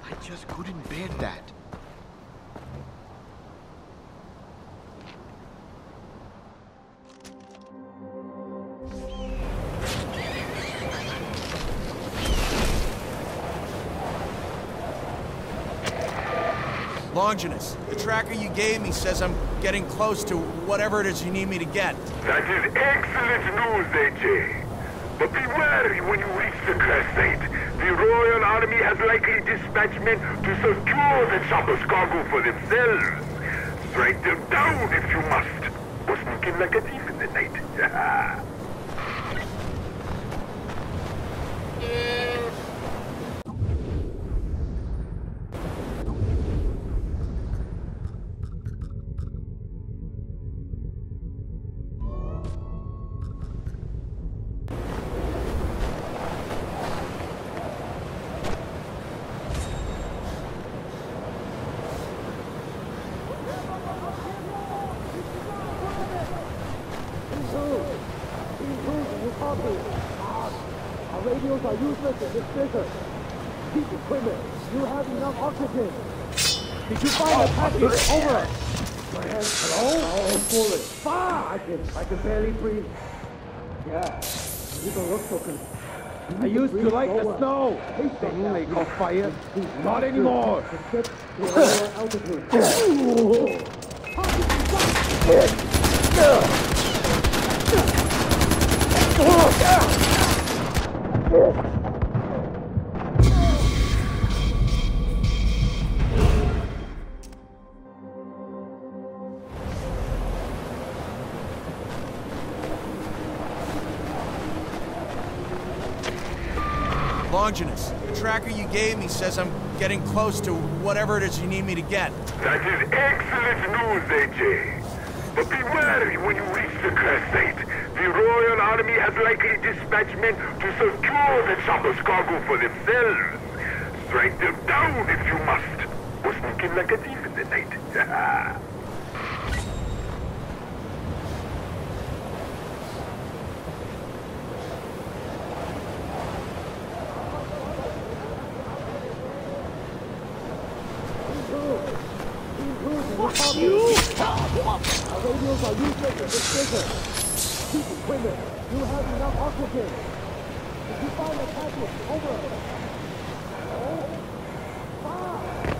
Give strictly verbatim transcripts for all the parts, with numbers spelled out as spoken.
I just couldn't bear that. Longinus, the tracker you gave me says I'm getting close to whatever it is you need me to get. That is excellent news, A J. But be wary when you reach the crescent. The Royal Army has likely dispatched men to secure the chopper's cargo for themselves. Strike them down if you must. Or sneak in like a thief in the night. Our radios are useless in this desert. Keep equipment. You have enough oxygen. Did you find the package? Over. My hands. Hello? Oh, fully. Fuck! I can, I can barely breathe. Yeah. You don't look so good. I used to like the snow. Thing they call fire. Not anymore. Altitude. Longinus, the tracker you gave me says I'm getting close to whatever it is you need me to get. That is excellent news, A J. But be wary when you reach the crescent. The Royal Army has likely dispatched men to secure the chopper's cargo for themselves. Strike them down if you must. Or sneak in like a thief in the night. You! Our radios are useless in this desert. Keep equipment. You have enough oxygen. Did you find the package? Over. Oh? Fuck!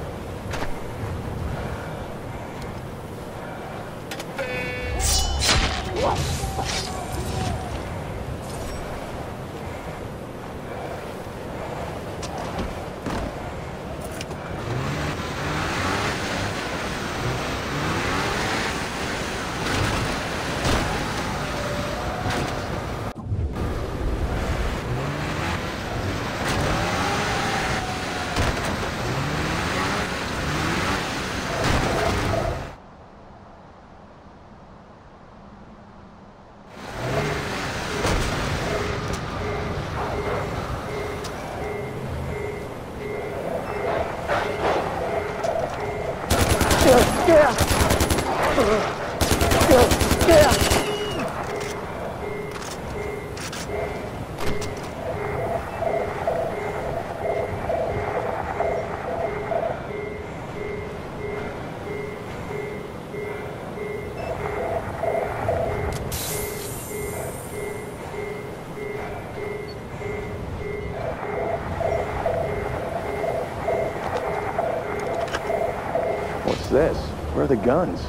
What's this? Where are the guns?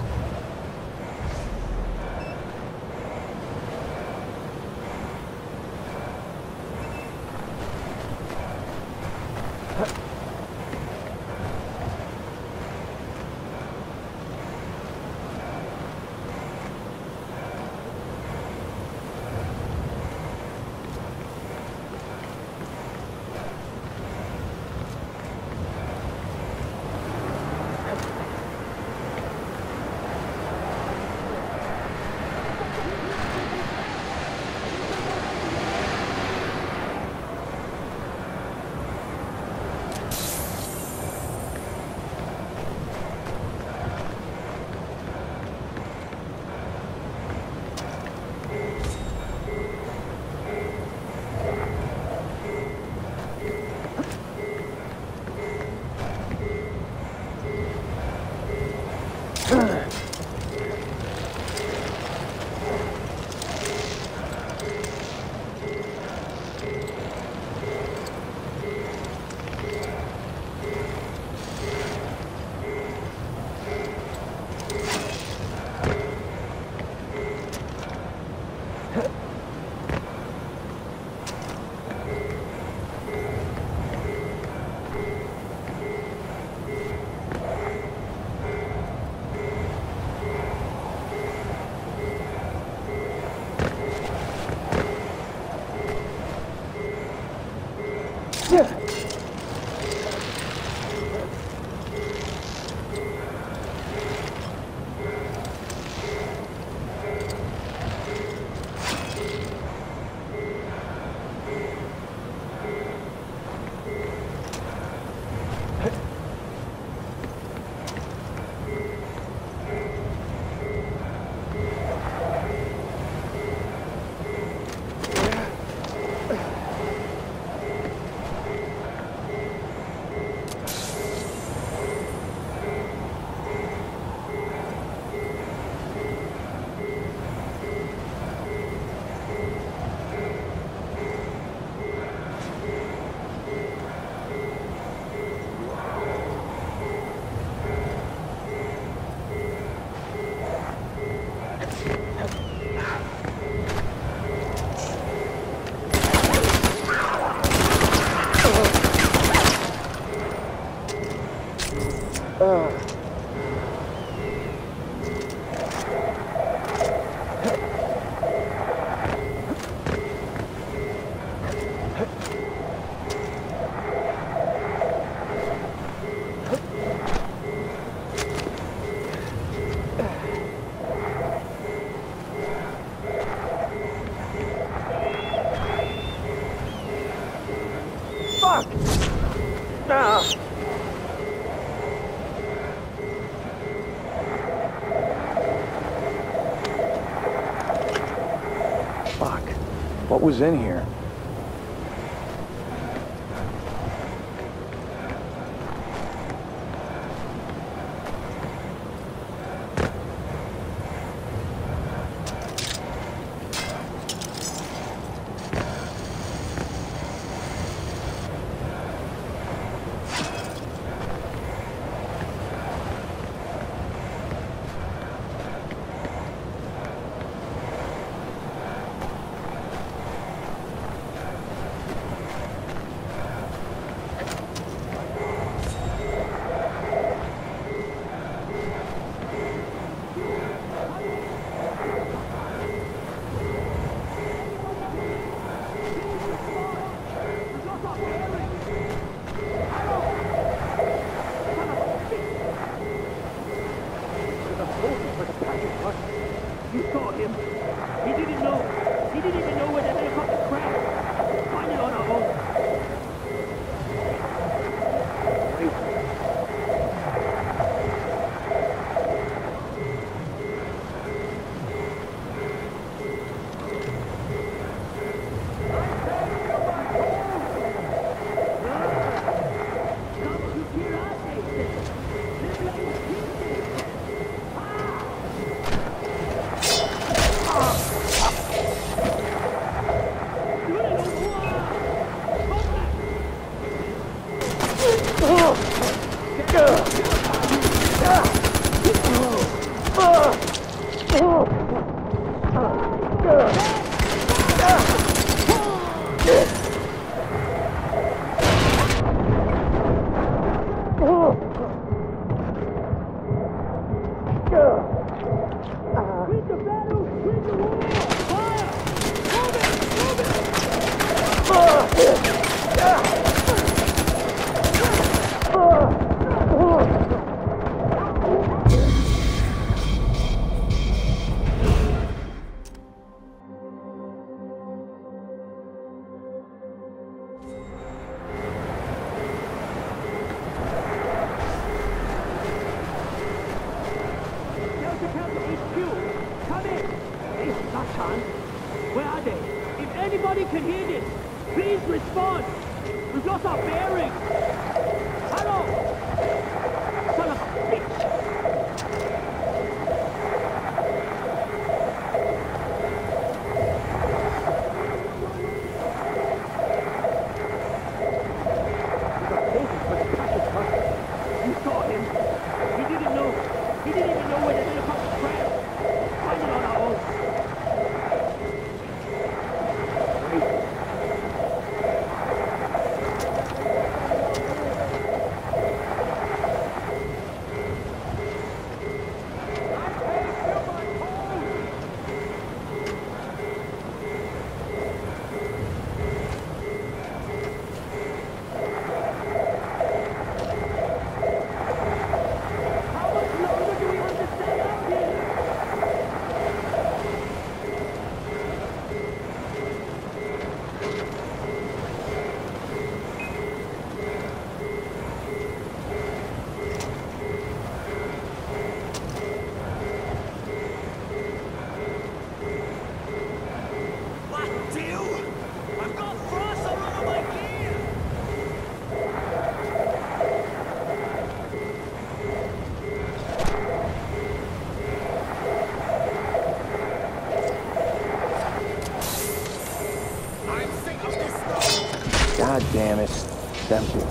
What was in here? You saw him. He didn't know. He didn't even know where the helicopter crashed. Find it on our own. Where are they? If anybody can hear this, please respond. We've lost our bearings. Hello? Son of a bitch. You saw him. He didn't know. He didn't even know where the helicopter crashed. Find it on our own. God damn it. It's empty.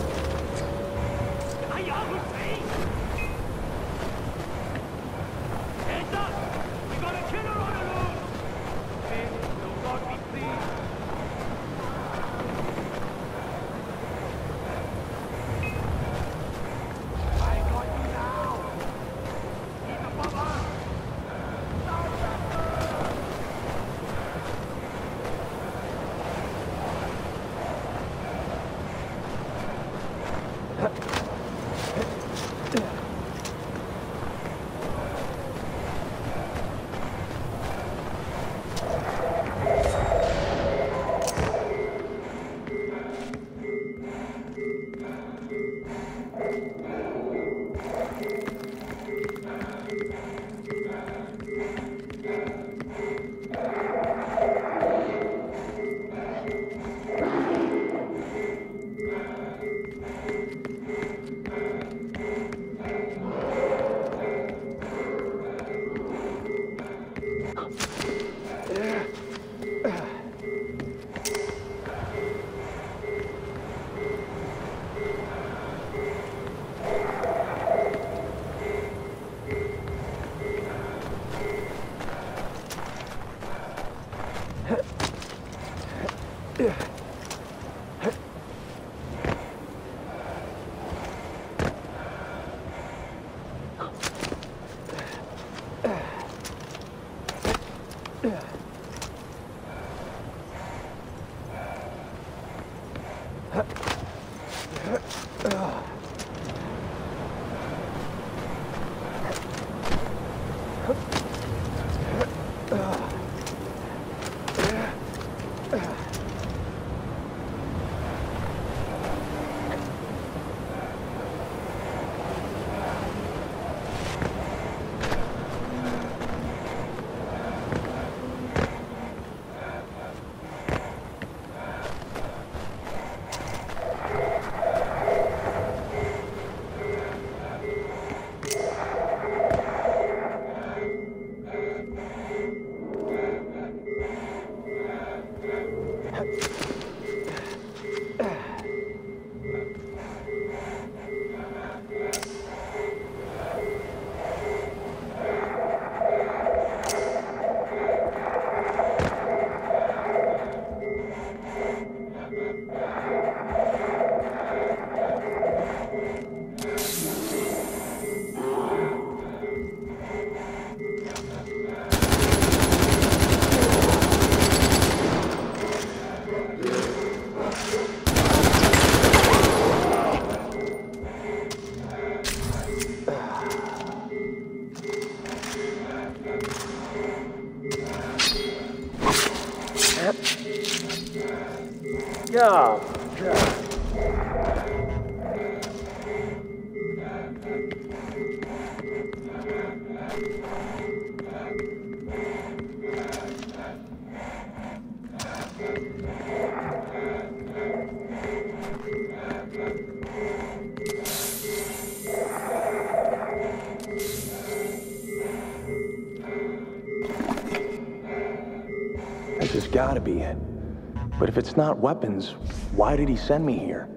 Yeah. This has got to be it. But if it's not weapons, why did he send me here?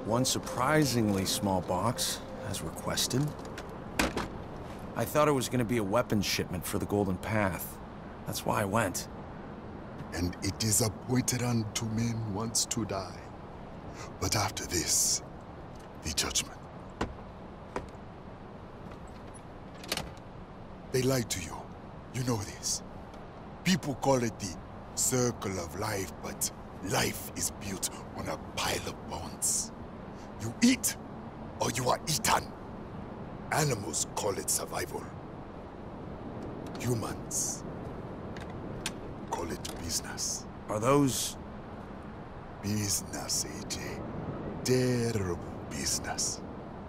One surprisingly small box, as requested. I thought it was going to be a weapons shipment for the Golden Path. That's why I went. And it is appointed unto men once to die. But after this, the judgment. They lied to you. You know this. People call it the circle of life, but life is built on a pile of bones. You eat, or you are eaten. Animals call it survival. Humans call it business. Are those... Business, A J. Terrible business.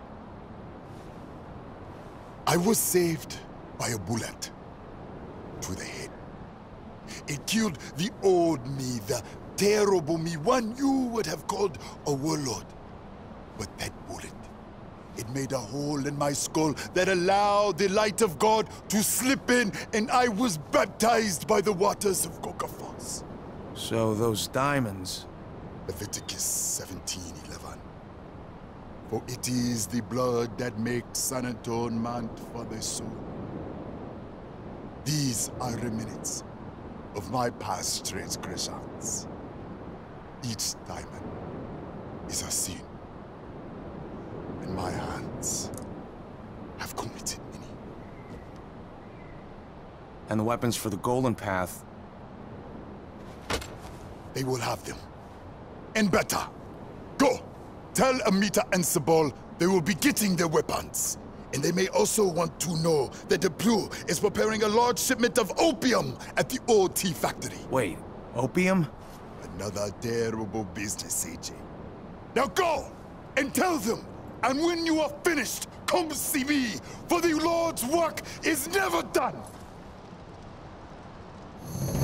I was saved by a bullet to the head. It killed the old me, the terrible me, one you would have called a warlord. But that bullet, it made a hole in my skull that allowed the light of God to slip in, and I was baptized by the waters of Coca Falls. So those diamonds... Leviticus seventeen eleven. For it is the blood that makes an atonement for the soul. These are remnants of my past transgressions. Each diamond is a sin, and my hands have committed many. And the weapons for the Golden Path... They will have them. And better. Go! Tell Amita and Sabal they will be getting their weapons. And they may also want to know that the Blue is preparing a large shipment of opium at the O T factory. Wait, opium? Another terrible business, A J. Now go! And tell them! And when you are finished, come see me! For the Lord's work is never done!